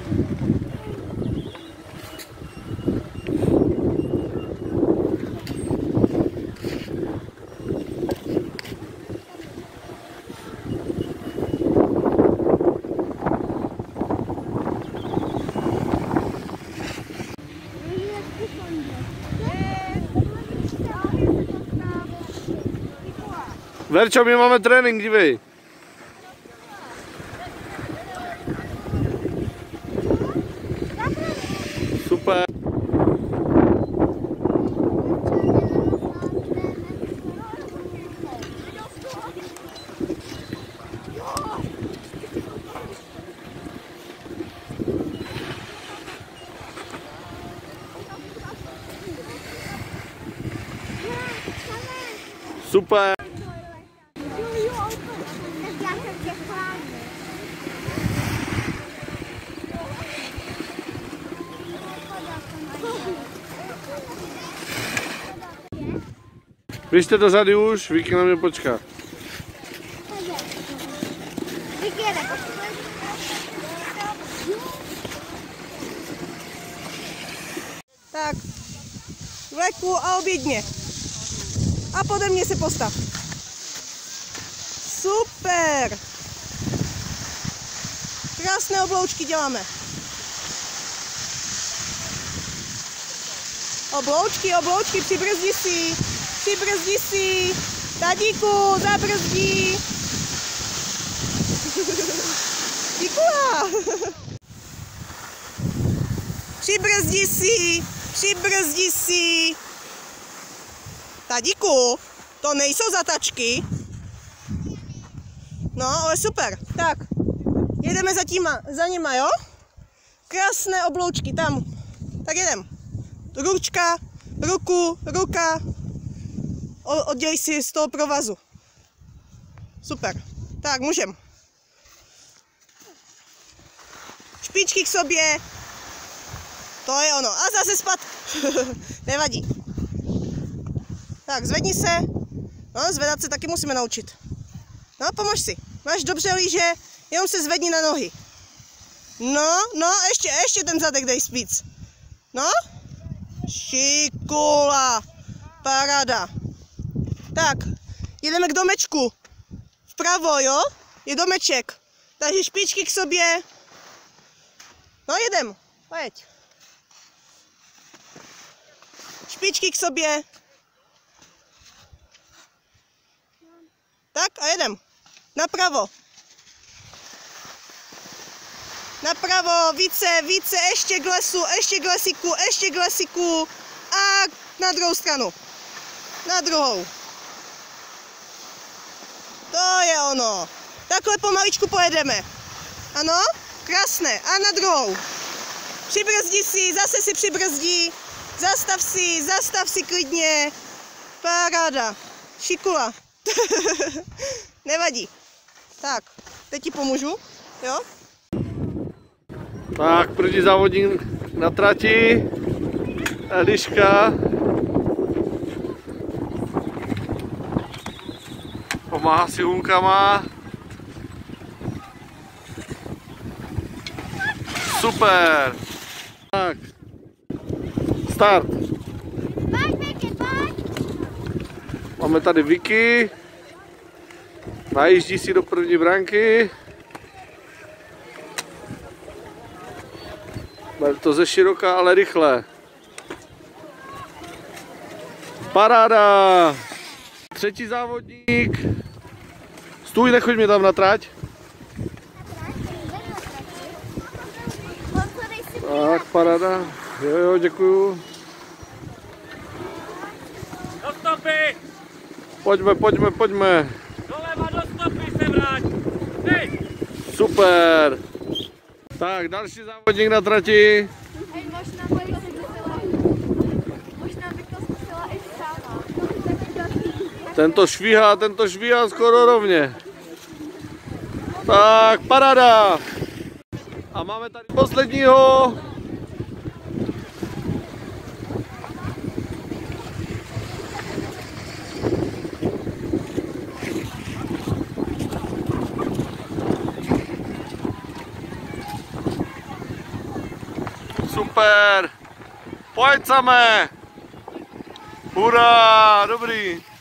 Verčo, my máme trénink, dívej. Super. Super. Běžte do řady už, Vicky na mě počká. Tak, vleku a obědně. A pode mě se postav. Super! Krásné obloučky děláme. Obloučky, obloučky, přibrzdi si. Přibrzdi si. Tadíku, zabrzdí. Díkula. Přibrzdi si. Přibrzdi si. Tadíku, to nejsou zatačky. No, ale super. Tak, jedeme za nima, jo? Krásné obloučky, tam. Tak jedem. Ručka, ruku, ruka. Oddělej si z toho provazu. Super. Tak, můžem. Špičky k sobě. To je ono. A zase spad. Nevadí. Tak, zvedni se. No, zvedat se taky musíme naučit. No, pomož si. Máš dobře líže, jenom se zvedni na nohy. No, no, ještě ten zadek dej víc. No. Šikula. Paráda. Tak, jedeme k domečku. Vpravo, jo? Je domeček. Takže špičky k sobě. No, jedem. Pojď. Špičky k sobě. Tak a jedem. Napravo. Napravo, více, ještě k lesu, ještě k lesíku, ještě k lesíku. A na druhou stranu. Na druhou. To je ono. Takhle pomaličku pojedeme. Ano? Krásné. A na druhou. Přibrzdi si, zase si přibrzdí. Zastav si klidně. Paráda. Šikula. Nevadí. Tak, teď ti pomůžu, jo? Tak, první závodník na trati. Eliška. Pomáhá si hunkama. Super. Tak. Start. Máme tady Vicky. Najíždí si do první branky. Bude to ze široka, ale rychle. Paráda. Třetí závodník. Stůj, nechoď mě tam na trať. Tak, paráda. Jo, děkuju. Do stopy! Pojďme. Doleva do stopy se vrať! Hej! Super. Tak, další závodník na trati. Možná bych to zkusila i sama. Tento švíhá skoro rovně. Tak, paráda. A máme tady posledního. Super! Pojď samé! Hurá, dobrý!